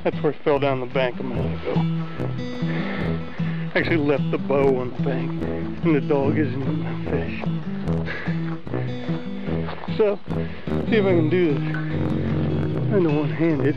That's where it fell down the bank a minute ago. Actually left the bow on the bank, and the dog isn't eating the fish. So, see if I can do this. I'm the one-handed.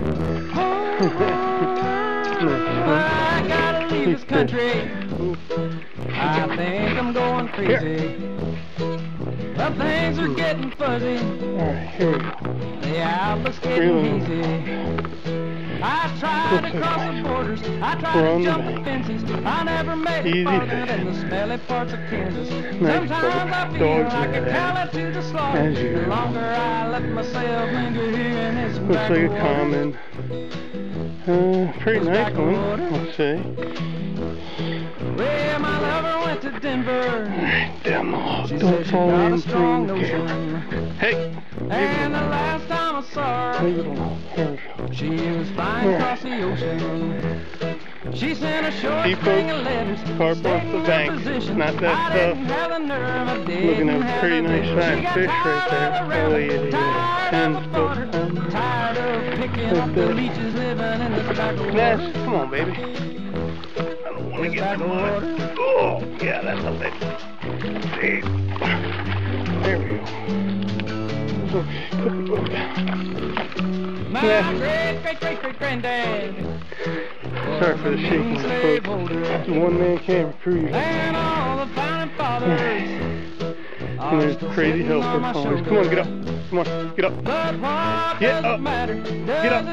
I gotta leave this country. I think I'm going crazy. But things are getting fuzzy. Alright, here we go. The outlook's getting easy. I tried to cross the borders. I tried to jump the fences. I never made it farther than the smelly parts of Kansas. Sometimes I feel like a cow to the slaughter. The longer I let myself linger here in this looks like a common. Pretty nice one, I'll say. Well, my lover went to Denver. Alright, down the hall. Don't fall in through the camera. Hey! And the last time I saw her, leave it alone. she was flying across the ocean. She sent a short string of letters. Carp off the bank. Not that tough. Looking at a pretty nice sized fish right there. Probably a 10 foot. Tired of picking up the leeches living in the Yes, come on, baby. I don't want to get in the water. Oh, yeah, that's a big one. See? There we go. Okay, put the boat down. My great granddad. Sorry for the shaking of the boat. It's a one-man camera crew. And all the founding fathers. And there's the crazy helper always. Come on, get up. Come on, get up. Get up. Get up.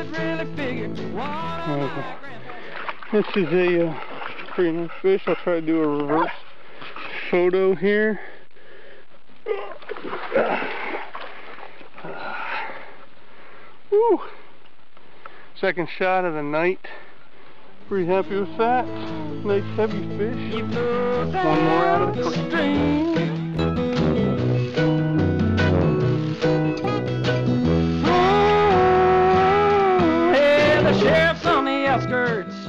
Okay. This is a pretty nice fish. I'll try to do a reverse photo here. Woo! Second shot of the night. Pretty happy with that. Nice heavy fish. One more out of the stream. Hey, the sheriff's on the outskirts.